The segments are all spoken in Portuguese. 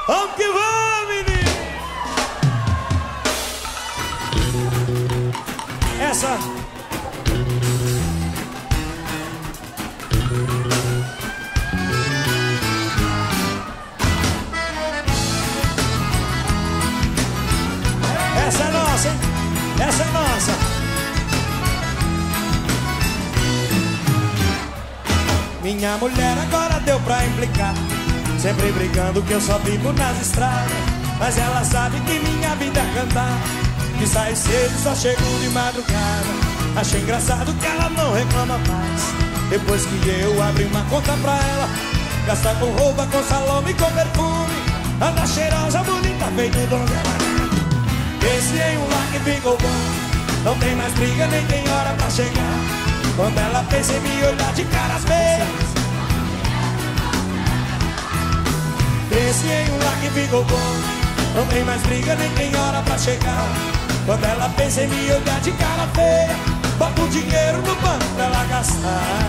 Vamos que vamos, menino! Essa... Essa é nossa, hein? Essa é nossa. Minha mulher agora deu pra implicar, sempre brigando que eu só vivo nas estradas. Mas ela sabe que minha vida é cantar, que sai cedo só chego de madrugada. Achei engraçado que ela não reclama mais, depois que eu abri uma conta pra ela. Gasta com roupa, com salão e com perfume, anda cheirosa, bonita, feito donzela. Esse em um lar que ficou bom, não tem mais briga, nem tem hora pra chegar. Quando ela pensa em me olhar de caras feias, esse em um lar que ficou bom, não tem mais briga, nem tem hora pra chegar. Quando ela pensa em me olhar de cara feia, bota o dinheiro no banco pra ela gastar.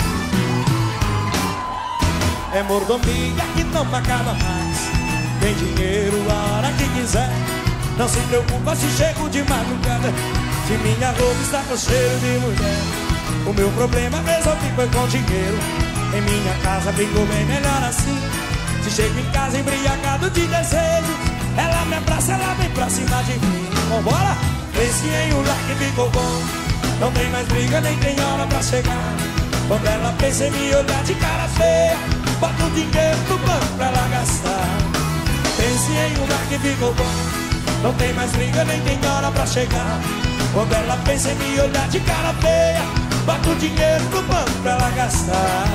É mordomia que não acaba mais, tem dinheiro a hora que quiser. Não se preocupa se chego de madrugada, se minha roupa está com cheiro de mulher. O meu problema resolvi foi com dinheiro, em minha casa ficou bem melhor assim. Se chego em casa embriagado de desejo, ela me abraça, ela vem pra cima de mim. Vambora! Pense em um lar que ficou bom, não tem mais briga, nem tem hora pra chegar. Quando ela pensa em me olhar de cara feia, bota o dinheiro no banco pra ela gastar. Pense em um lar que ficou bom, não tem mais briga, nem tem hora pra chegar. Quando ela pensa em me olhar de cara feia, bota o dinheiro no banco pra ela gastar.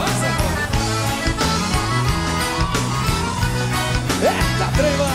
Eita, treva!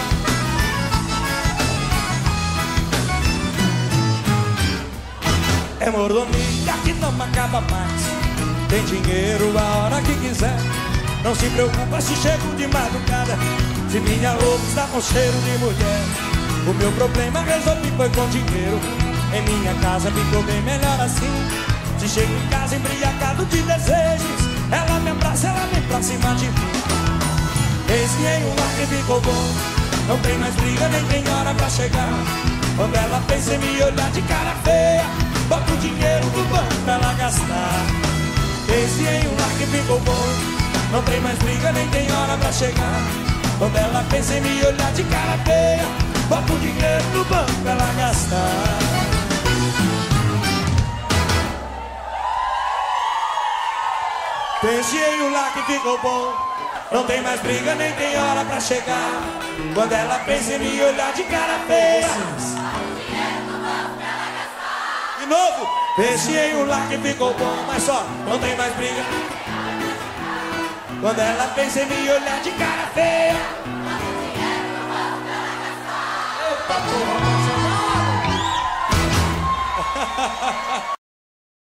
É mordomia que não acaba mais, tem dinheiro a hora que quiser. Não se preocupa se chego de madrugada, se minha roupa está com cheiro de mulher. O meu problema resolvi foi com dinheiro, em minha casa ficou bem melhor assim. Se chego em casa embriagado de desejos, ela me abraça, ela vem pra cima de mim. Eis que em um lar que ficou bom, não tem mais briga, nem tem hora pra chegar. Quando ela pensa em me olhar de cara feia, bota o dinheiro no banco pra ela gastar. Eis que em um lar que ficou bom, não tem mais briga, nem tem hora pra chegar. Quando ela pensa em me olhar de cara feia, bota o dinheiro no banco pra ela gastar. Pense em um lar que ficou bom, não tem mais briga, nem tem hora pra chegar. Quando ela pensa em me olhar de cara feia, de novo. Pense em um lar que ficou bom, mas só, não tem mais briga. Quando ela pensa em me olhar de cara feia, eita porra,